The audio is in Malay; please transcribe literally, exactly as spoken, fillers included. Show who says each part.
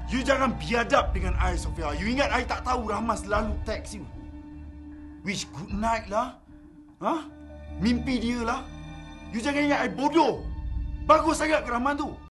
Speaker 1: You jangan biadab dengan I, Sofia. You ingat I tak tahu Rahman selalu text you? Wish good night lah. Ha? Mimpi dia lah. You jangan ingat I bodoh. Bagus sangat ke Rahman tu.